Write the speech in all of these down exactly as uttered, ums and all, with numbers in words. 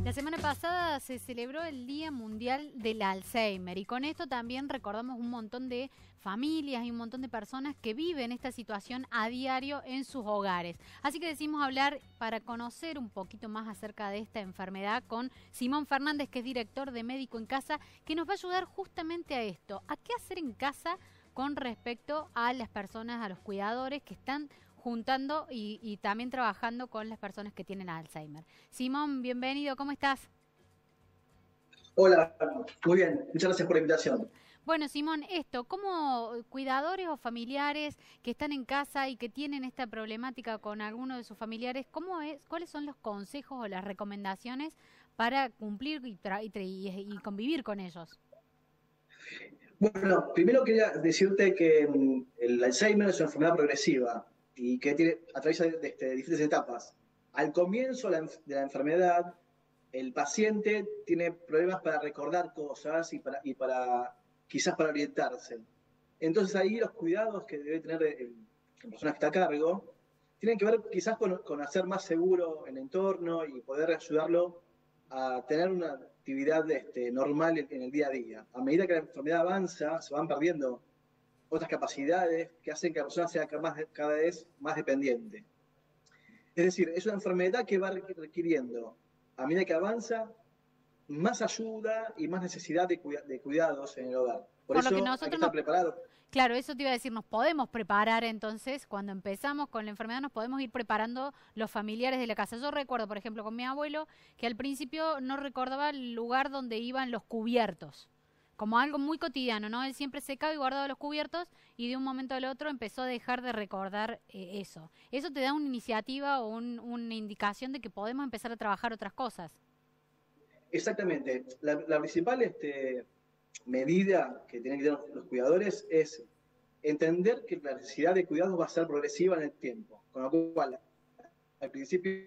La semana pasada se celebró el Día Mundial del Alzheimer y con esto también recordamos un montón de familias y un montón de personas que viven esta situación a diario en sus hogares. Así que decidimos hablar para conocer un poquito más acerca de esta enfermedad con Simón Fernández, que es director de Médico en Casa, que nos va a ayudar justamente a esto, a qué hacer en casa con respecto a las personas, a los cuidadores que están juntando y, y también trabajando con las personas que tienen Alzheimer. Simón, bienvenido, ¿cómo estás? Hola, muy bien, muchas gracias por la invitación. Bueno, Simón, esto, ¿cómo cuidadores o familiares que están en casa y que tienen esta problemática con alguno de sus familiares, cómo es, cuáles son los consejos o las recomendaciones para cumplir y, tra- y, tra- y y convivir con ellos? Bueno, primero quería decirte que mm, el Alzheimer es una enfermedad progresiva y que tiene, atraviesa de, de- de diferentes etapas. Al comienzo de la, enf- de la enfermedad, el paciente tiene problemas para recordar cosas y para, y para quizás para orientarse. Entonces ahí los cuidados que debe tener el- la persona que está a cargo tienen que ver quizás con, con hacer más seguro el entorno y poder ayudarlo a tener una actividad este, normal en, en el día a día. A medida que la enfermedad avanza, se van perdiendo otras capacidades que hacen que la persona sea cada, más, cada vez más dependiente. Es decir, es una enfermedad que va requiriendo, a medida que avanza, más ayuda y más necesidad de, cuida de cuidados en el hogar. Por Por lo que eso hay que nosotros estar nos, preparado. claro, eso te iba a decir, nos podemos preparar entonces, cuando empezamos con la enfermedad, nos podemos ir preparando los familiares de la casa. Yo recuerdo, por ejemplo, con mi abuelo, que al principio no recordaba el lugar donde iban los cubiertos, como algo muy cotidiano, ¿no? Él siempre secaba y guardaba los cubiertos y de un momento al otro empezó a dejar de recordar eh, eso. Eso te da una iniciativa o un- una indicación de que podemos empezar a trabajar otras cosas. Exactamente. La, la principal este, medida que tienen que tener los cuidadores es entender que la necesidad de cuidados va a ser progresiva en el tiempo. Con lo cual, al principio,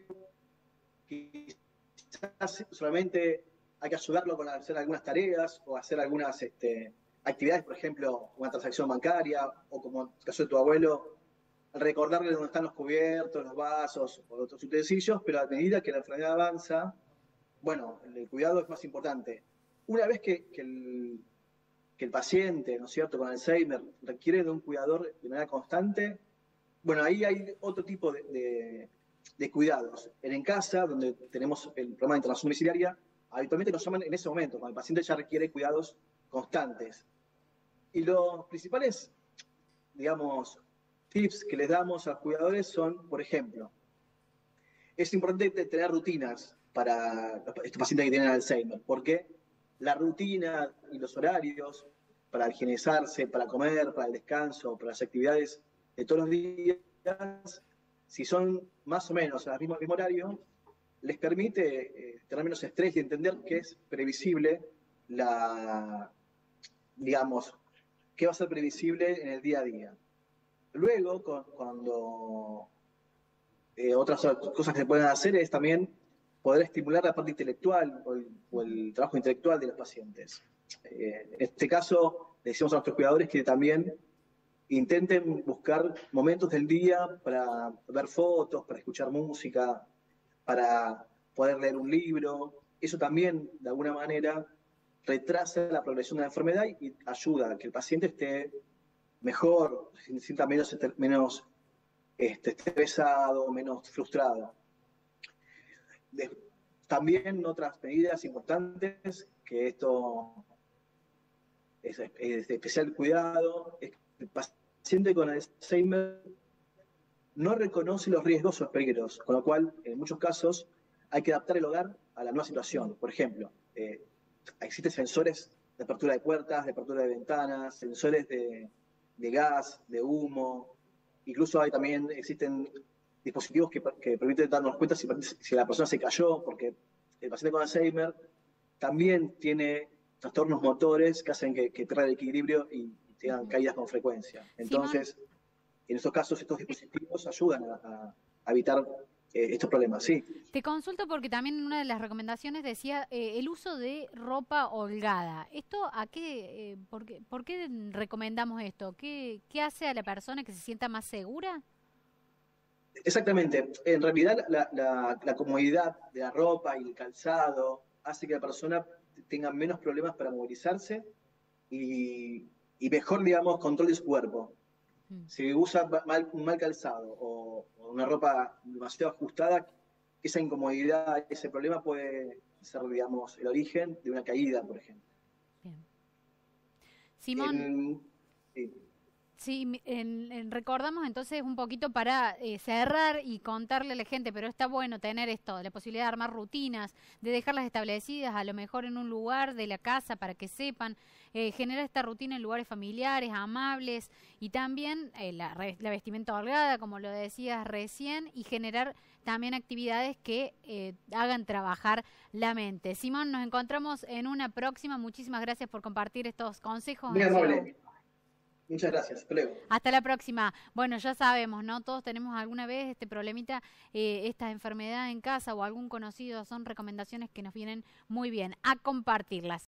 quizás solamente hay que ayudarlo con hacer algunas tareas o hacer algunas este, actividades, por ejemplo, una transacción bancaria o como en el caso de tu abuelo, recordarle dónde están los cubiertos, los vasos o otros utensilios, pero a medida que la enfermedad avanza, bueno, el cuidado es más importante. Una vez que, que, el, que el paciente, ¿no es cierto?, con Alzheimer requiere de un cuidador de manera constante, bueno, ahí hay otro tipo de, de, de cuidados. En, en casa, donde tenemos el programa de internación domiciliaria, habitualmente nos llaman en ese momento, cuando el paciente ya requiere cuidados constantes. Y los principales, digamos, tips que les damos a los cuidadores son, por ejemplo, es importante tener rutinas para estos pacientes que tienen Alzheimer, porque la rutina y los horarios para higienizarse, para comer, para el descanso, para las actividades de todos los días, si son más o menos al mismo, mismo horario, les permite eh, tener menos estrés y entender que es previsible la, digamos, que va a ser previsible en el día a día. Luego, con, cuando eh, otras cosas que se pueden hacer es también poder estimular la parte intelectual o el, o el trabajo intelectual de los pacientes. Eh, en este caso, le decimos a nuestros cuidadores que también intenten buscar momentos del día para ver fotos, para escuchar música, para poder leer un libro. Eso también, de alguna manera, retrasa la progresión de la enfermedad y ayuda a que el paciente esté mejor, se sienta menos, menos este, estresado, menos frustrado. De, también otras medidas importantes, que esto es, es de especial cuidado, es que el paciente con Alzheimer no reconoce los riesgos o los peligros, con lo cual, en muchos casos, hay que adaptar el hogar a la nueva situación. Por ejemplo, eh, existen sensores de apertura de puertas, de apertura de ventanas, sensores de, de gas, de humo. Incluso hay también existen dispositivos que, que permiten darnos cuenta si, si la persona se cayó, porque el paciente con Alzheimer también tiene trastornos motores que hacen que, que pierda el equilibrio y, y tengan Ujú. caídas con frecuencia. Simón, Entonces, en estos casos, estos dispositivos ayudan a, a, a evitar eh, estos problemas, sí. te consulto porque también una de las recomendaciones decía eh, el uso de ropa holgada. ¿Esto a qué, eh, por qué, por qué recomendamos esto? ¿Qué, qué hace a la persona que se sienta más segura? Exactamente. En realidad, la, la- la comodidad de la ropa y el calzado hace que la persona tenga menos problemas para movilizarse y, y mejor, digamos, control de su cuerpo. Mm. Si usa mal, un mal calzado o, o una ropa demasiado ajustada, esa incomodidad, ese problema puede ser, digamos, el origen de una caída, por ejemplo. Bien. Simón, En- sí. sí, mi- en- en- recordamos entonces un poquito para eh, cerrar y contarle a la gente, pero está bueno tener esto, la posibilidad de armar rutinas, de dejarlas establecidas a lo mejor en un lugar de la casa para que sepan, eh, generar esta rutina en lugares familiares, amables y también eh, la, re- la vestimenta holgada, como lo decías recién, y generar también actividades que eh, hagan trabajar la mente. Simón, nos encontramos en una próxima. Muchísimas gracias por compartir estos consejos. Muy Han sido amable. Muchas gracias. Hasta luego. hasta la próxima. Bueno, ya sabemos, ¿no? Todos tenemos alguna vez este problemita, eh, esta enfermedad en casa o algún conocido. Son recomendaciones que nos vienen muy bien a compartirlas.